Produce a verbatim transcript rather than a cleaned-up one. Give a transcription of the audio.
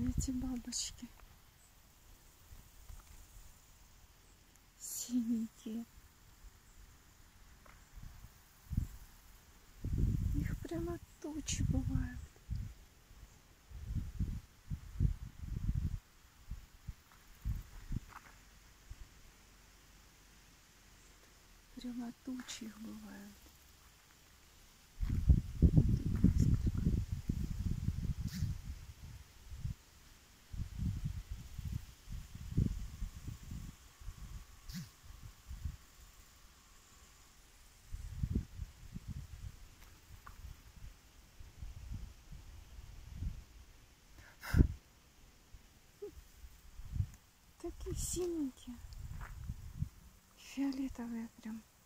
эти бабочки. Синенькие. Их прямо тучи бывают. Прямо тучи их бывают. Такие синенькие, фиолетовые прям.